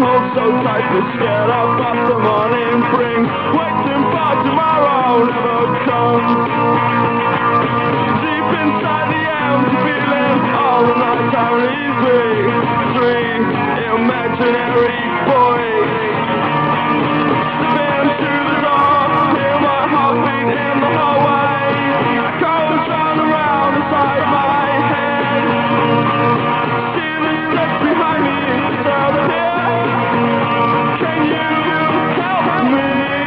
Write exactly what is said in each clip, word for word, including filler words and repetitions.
hold so tight to scared of what the morning brings. Waiting for tomorrow never comes. Deep inside the empty feeling, all the nights are easy. Three imaginary boys. Spin through the door, hear my heartbeat in the hallway. Echoes round around inside my head. See the steps behind me, so here. Can you help me?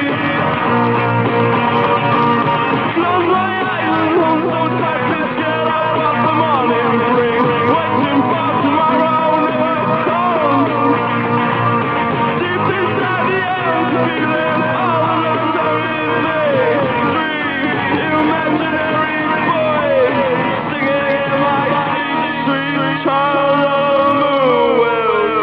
Close my eyes and hold so tight to get up what the morning brings. Waiting for tomorrow never comes. Deep inside the empty feeling, all alone so easily. Three imaginary boys singing in my sweet child of the world.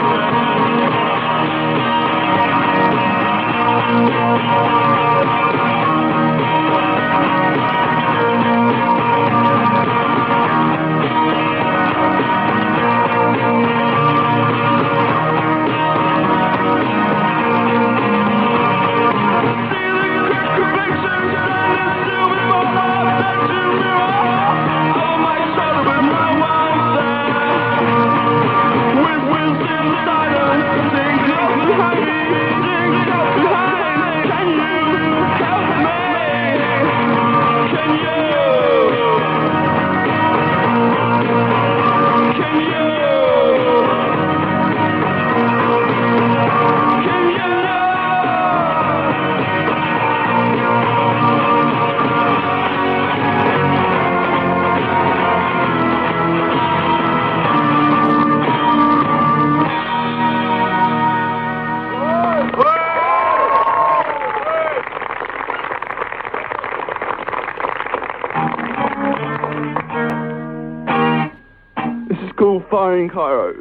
Fire in Cairo.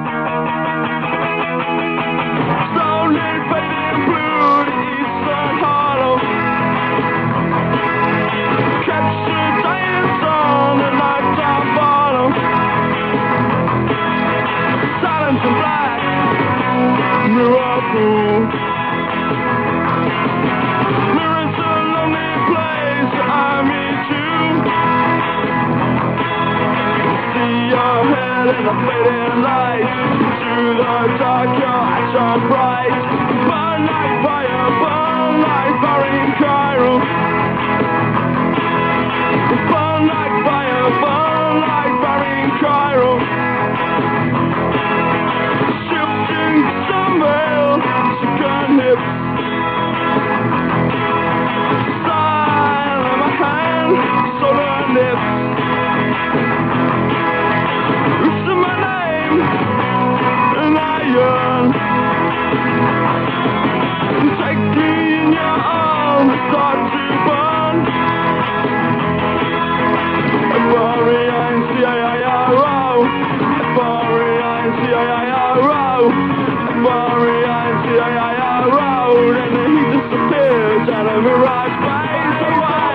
Slowly fading blue, the eastern hollow. Catch the giants on the nighttime bottom. Silence and black, miracle. Mirrors a lonely place, I meet you. See your head in the fading light. Through the dark your eyes shine bright. Burn like fire, burn like fire in Cairo. Burn like fire, burn like fire in Cairo. Shifting sunveil, second hips. Style in my hand, solar lips. My name, and I yearn. Take me in your arms, start to burn. F R E I N C A I R O, F R E I N C A I R O, F R E I N C A I R O. Then he disappears and a mirage fades away.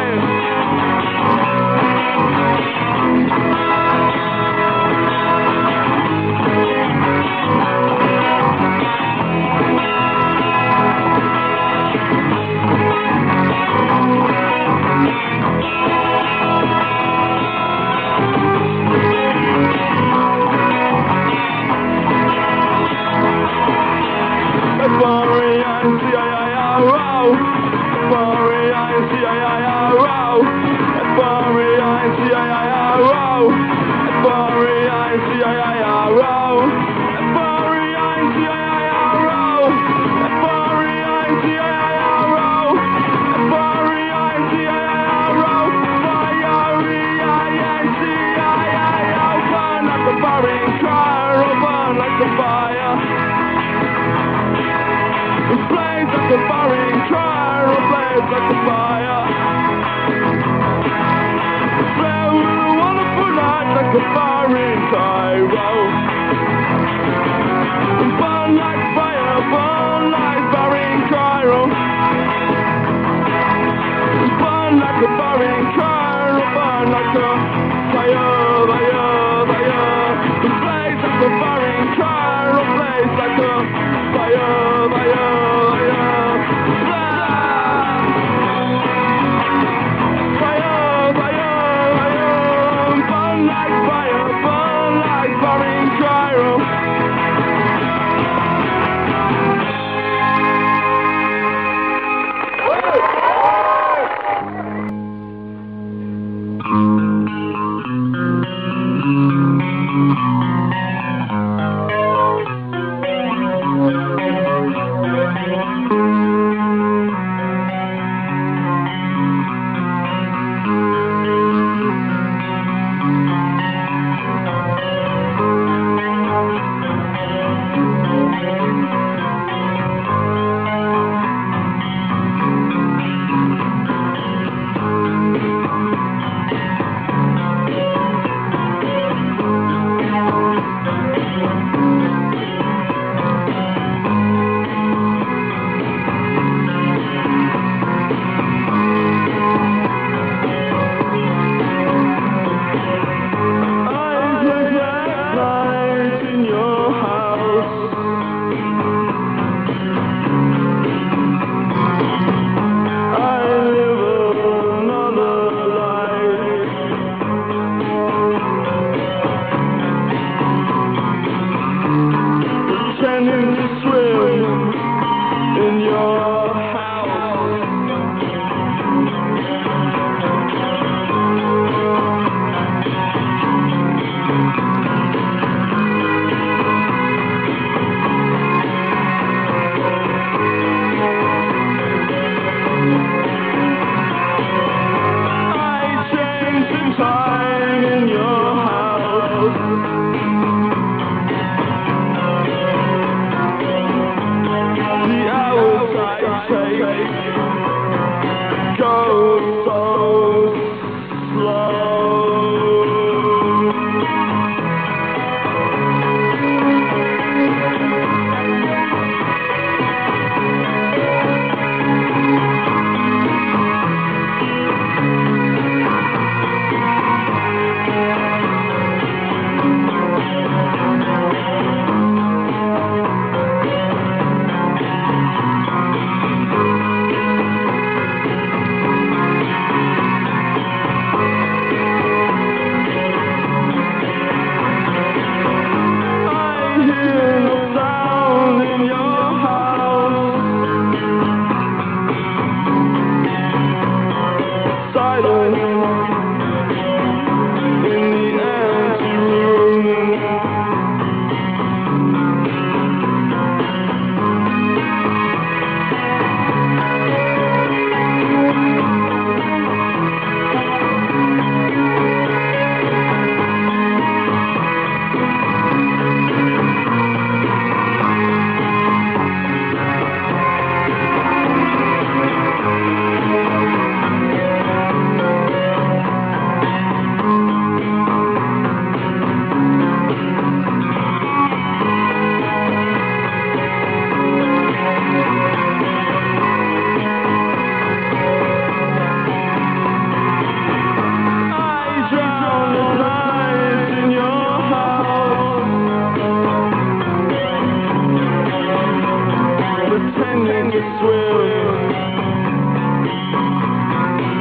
F R E I N C A I R O, F R E I N C A I R O, F R E I N C A I R O, F R E I N C A I R O, F R E I N C A I R O, F R E I N C A I R O, F R E I N C A I R O, Fire E I N C A I R O, burn like the fire in Cairo, burn like the fire. Blaze like the fire in Cairo, blaze like the fire. Flare with a wonderful night like the fire in Cairo. Burn like fire, burn like fire in Cairo. Burn like the fire in Cairo, burn like the fire, fire, fire. Blaze like the fire in Cairo, blaze like the fire.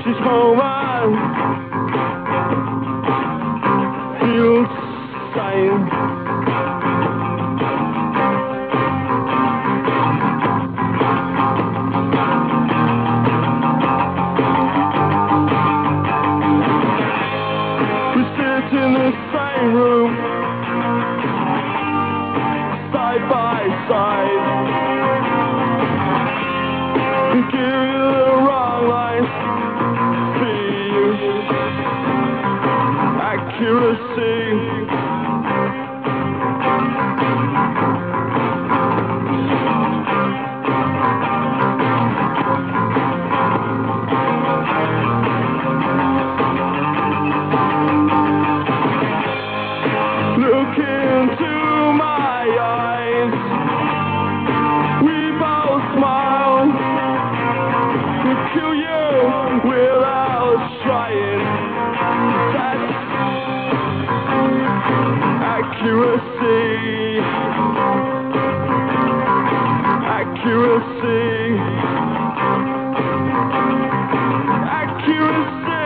she's home and feels sane. We sit in the same room, side by side, and give you the wrong lines, feed you accuracy. Look into my eyes, we both smile. We'll kill you without trying. That's accuracy. Accuracy. Accuracy.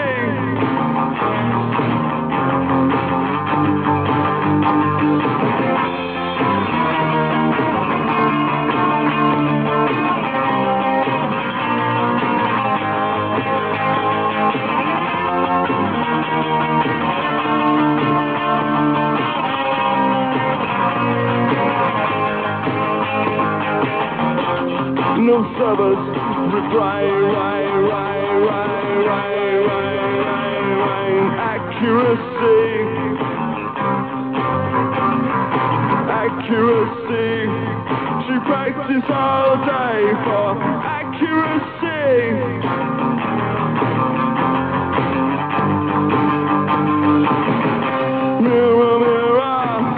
No servers reply, right, right, right, right, right, right, right. Accuracy. Accuracy. She practices all day for accuracy. Mirror, mirror.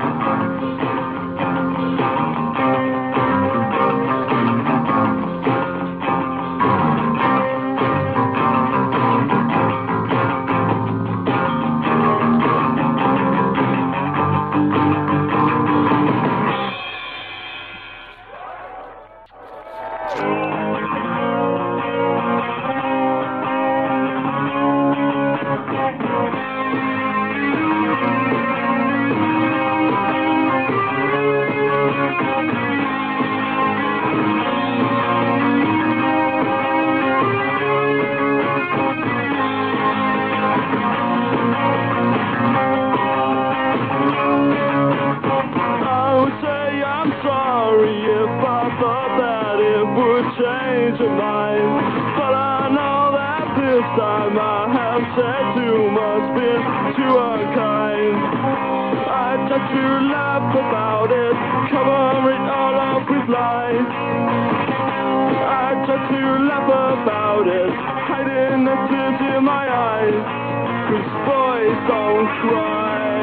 Change your mind, but I know that this time I have said too much, been too unkind. I try to laugh about it, cover it all up with lies. I try to laugh about it, hiding the tears in my eyes, 'cause boys don't cry.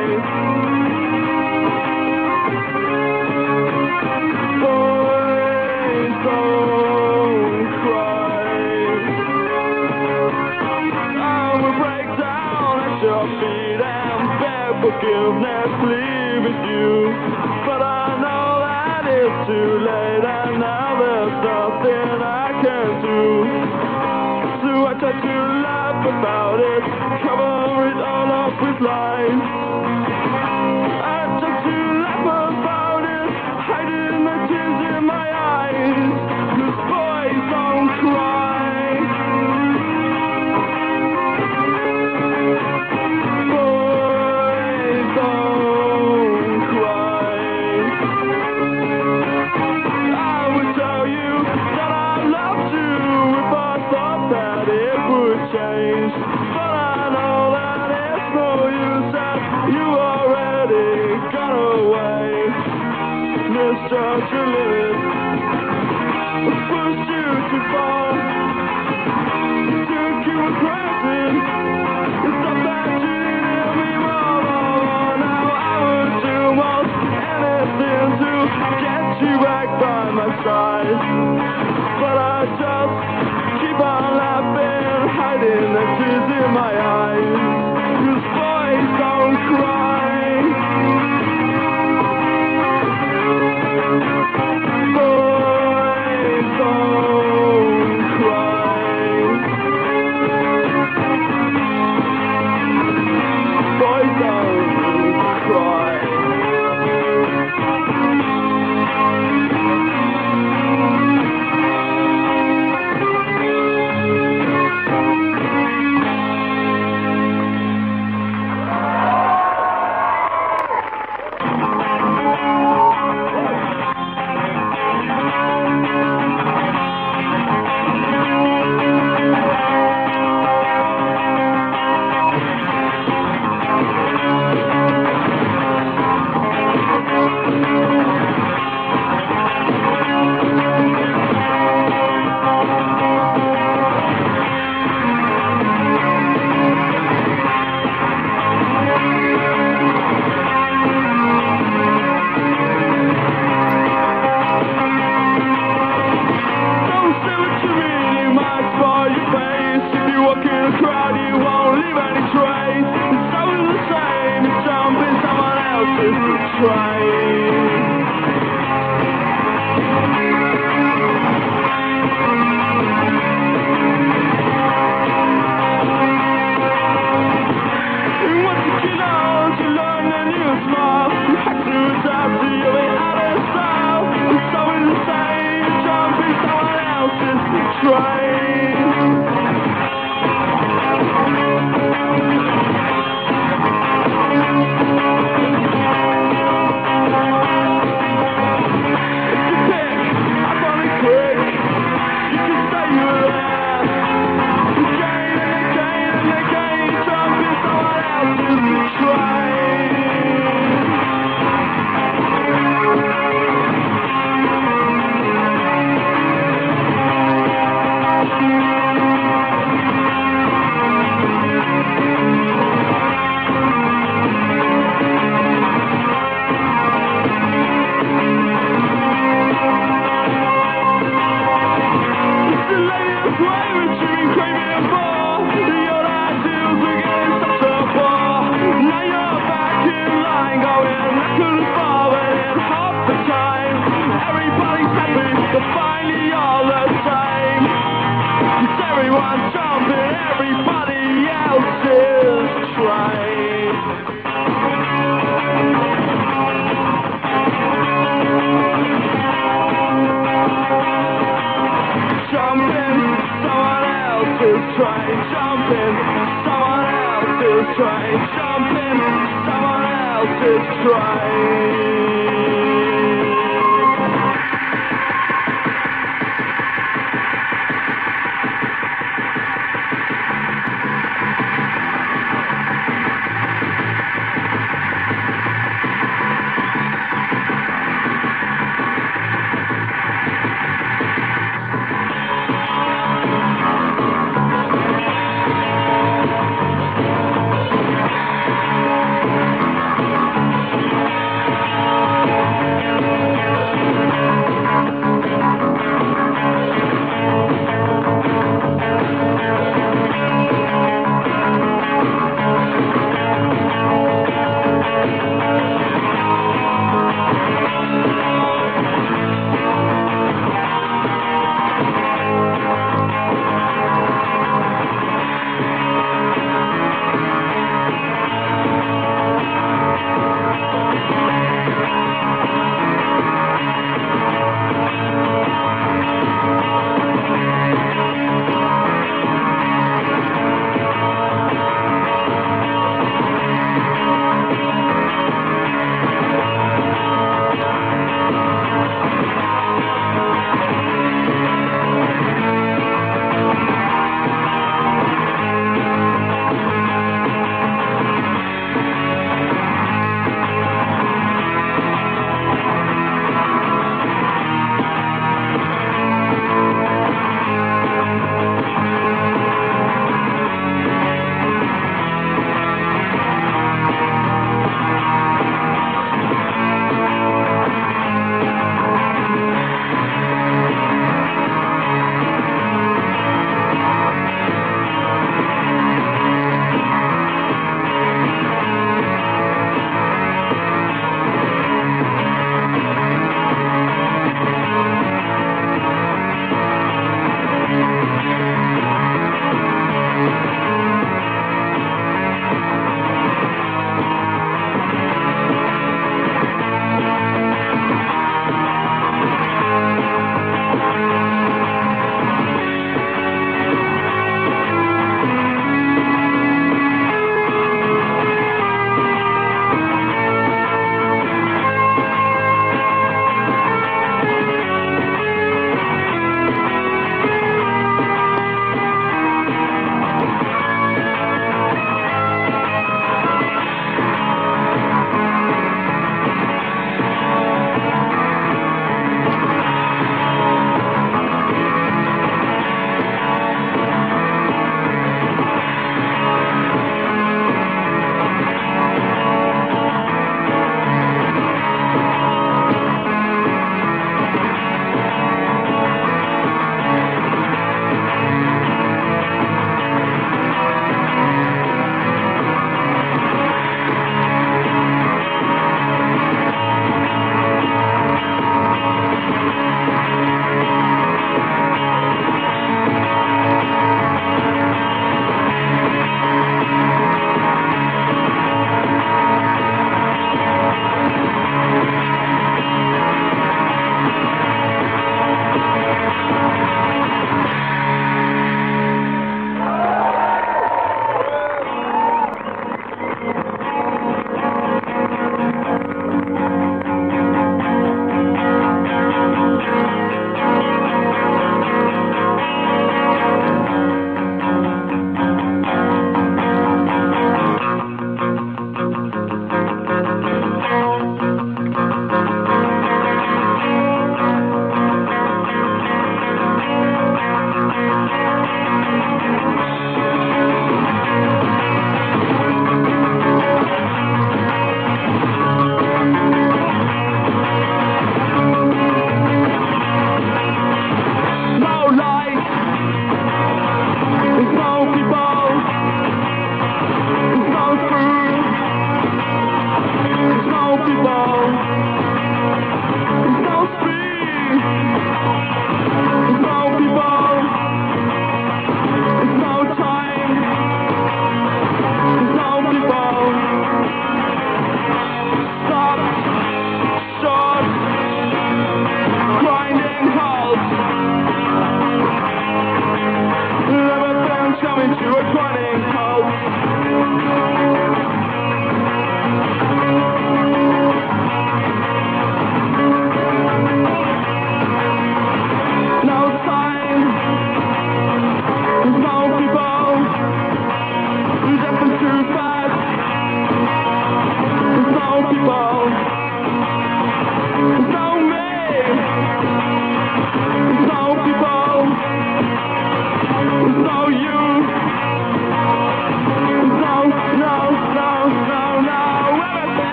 Boys don't. Your feet and beg forgiveness, leaving you. But I know that it's too late, and now there's nothing I can do. So I try to laugh about it, cover it all up with lies. I try to laugh about it, hiding the tears in my eyes, 'cause boys don't cry. Change, but I know that it's no use, that you already got away. Misjudge your limit, push you too far, took you for granted. It's not that you didn't me more. Now I would do most anything to get you back by my side, but I just keep on laughing, hiding the tears in my eyes, 'cause boys don't cry. Boys don't cry. train. Train jumping, someone else's train jumping, someone else's train.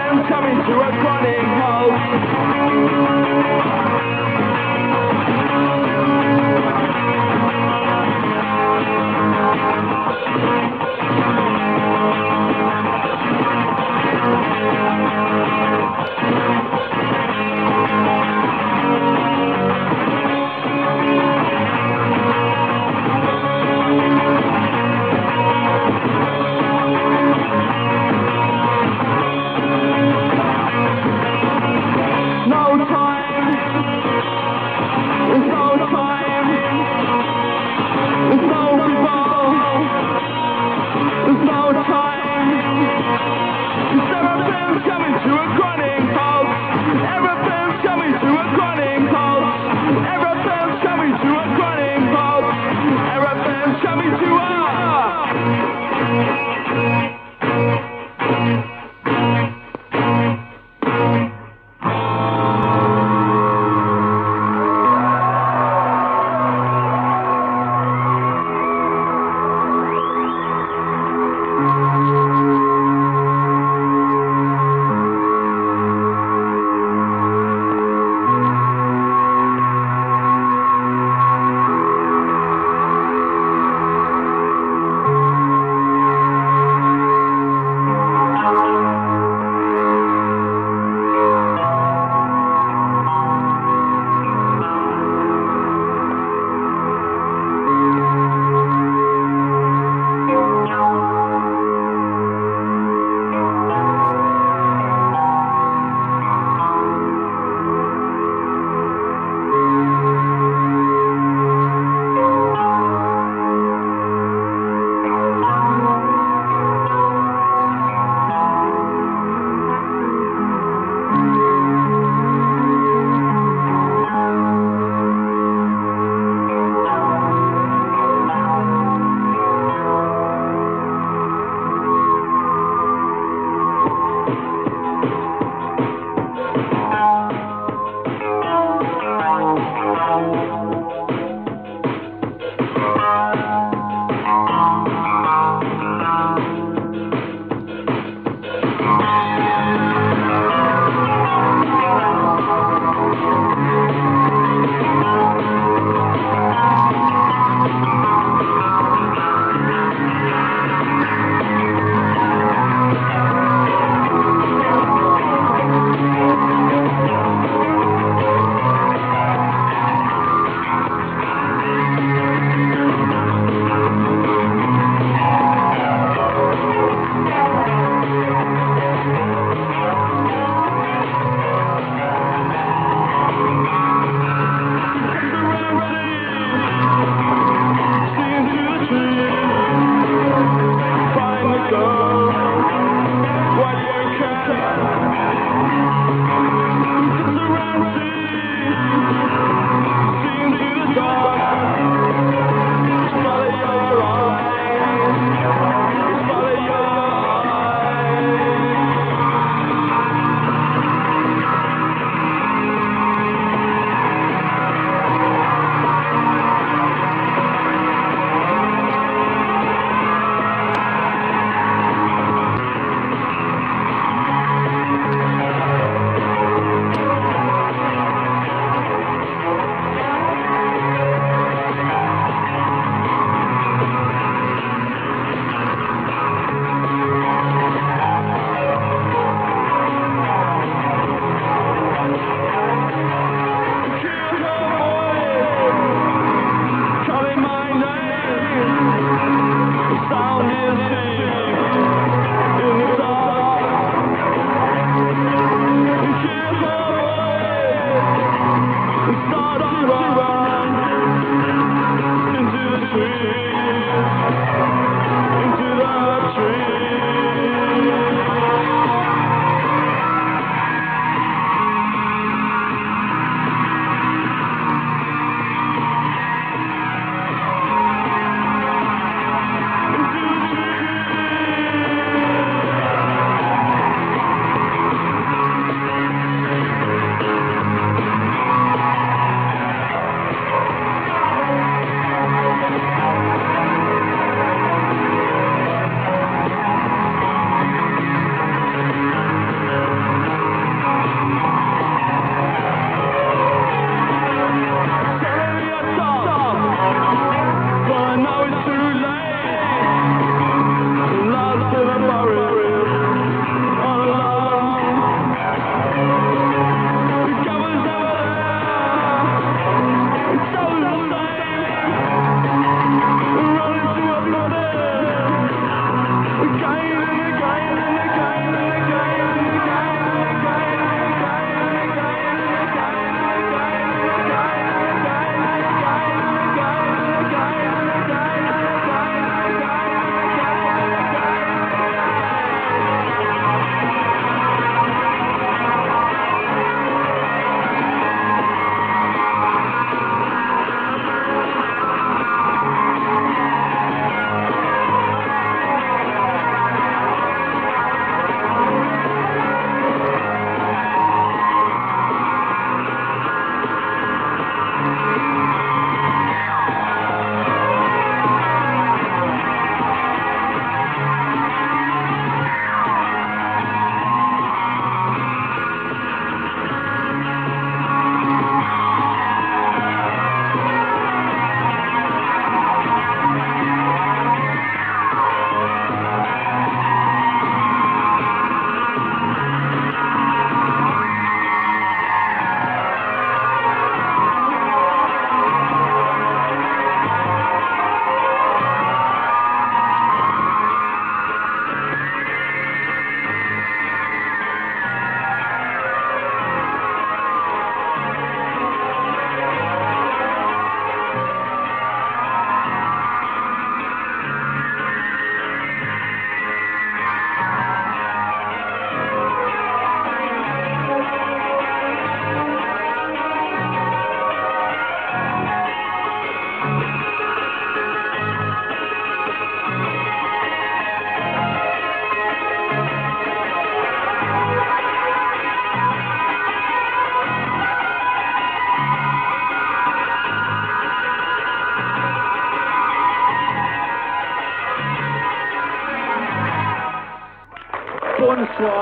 everything's coming to a chronic halt.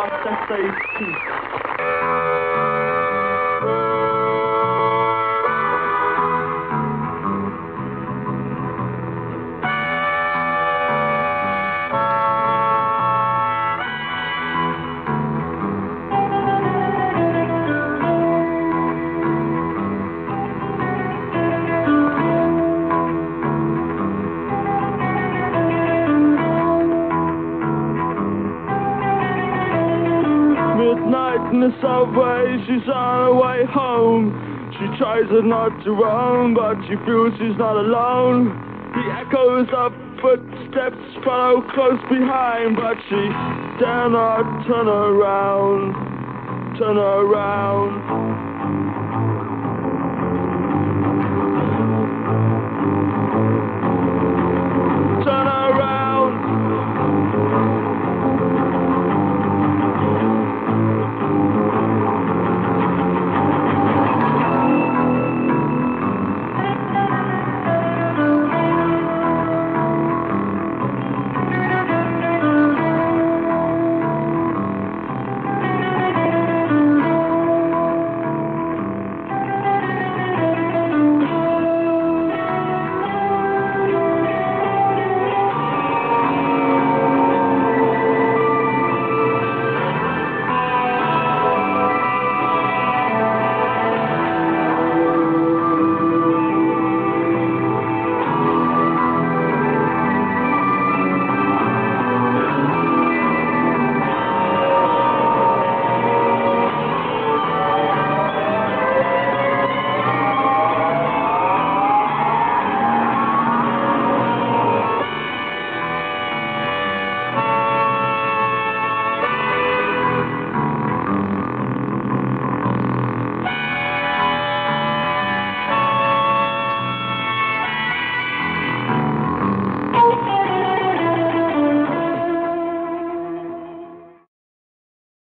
S S A P. Midnight in the subway, she's on her way home. She tries not to run, but she feels she's not alone. The echoes of footsteps follow close behind, but she dare not turn around, turn around.